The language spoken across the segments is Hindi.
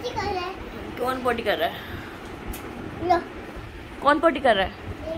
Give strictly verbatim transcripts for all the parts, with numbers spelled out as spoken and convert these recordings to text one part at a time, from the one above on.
पोटी कर रहा है। कौन पोटी कर रहा है? लो। कौन पोटी कर रहा है?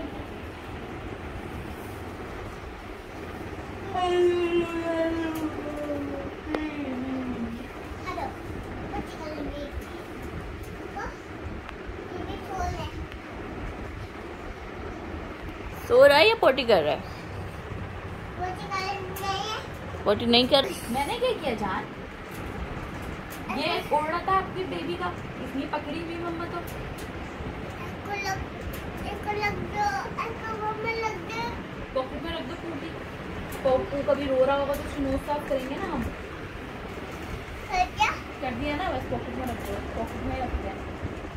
सो रहा है या पोटी कर रहा है? पोटी कर नहीं है। पोटी नहीं कर। मैंने क्या किया जान? ये ओढ़ना था आपकी बेबी का, इतनी पकड़ी हुई मम्मा तो। इसको लग, इसको लग दो, इसको मम्मा लग दो। पॉकेट में रख दो टूटी। पप्पू कभी रो रहा होगा तो उसकी नोज साफ करेंगे ना हम। कर क्या? कर दिया ना, बस पॉकेट में रख दो, पॉकेट में रखते हैं।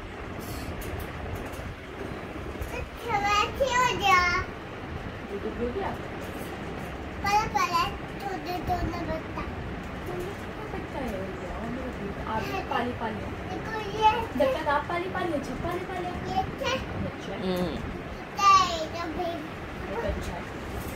अच्छा हो गया। दूध हो गया। पहले पहले तो दे दो ना बच्चा। आप पाली पाली देखो ये। जब तक आप पाली पाली अच्छी पाली पाली ये क्या? अच्छा है। नहीं तो भी। बहुत अच्छा है।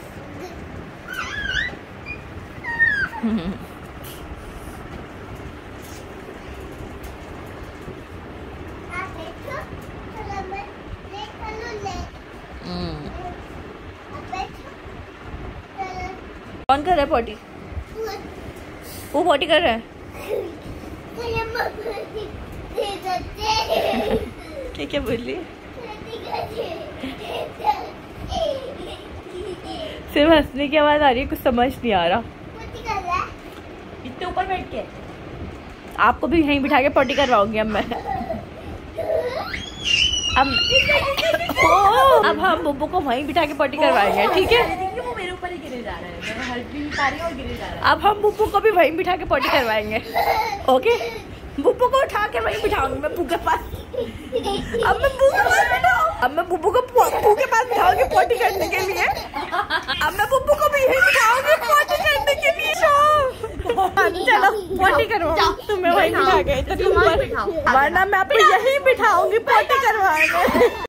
आप देखो, चलो मैं ले चलो ले। आप बैठो, चलो। कौन कर रहा है पोटी? वो पोटी कर रहा है। चलो मम्मा दे देते। ठीक है बोलिए। सिर्फ हंसने की आवाज आ रही है, कुछ समझ नहीं आ रहा। पोटी कर रहा है। इतने ऊपर बैठ के आपको भी यहीं बिठा के पोटी करवाऊंगी अब मैं। अब अब हम बुब्बू को वहीं बिठा के पोटी करवाएंगे, ठीक है? देखिए वो मेरे ऊपर ही गिरे जा रहा है, मैं हल्प भी नहीं पा रही और गिरे जा रहा है। अब हम बुब्बू को भी वहीं बिठा के पोटी करवाएंगे, ओके? बुब्बू को उठा के वहीं बिठाऊंगी मैं पू के पास। अब मैं बुब्बू को बिठाऊं अब मैं बुब्बू को पू के पास बिठाऊंगी पोटी करने के लिए। अब मैं बुब्बू को भी यहीं बिठाऊंगी पोटी करने के लिए। चलो पोटी करवाओ, तुम्हें वहीं बिठा के, वरना मैं आपको यहीं बिठाऊंगी पोटी करवाएंगे।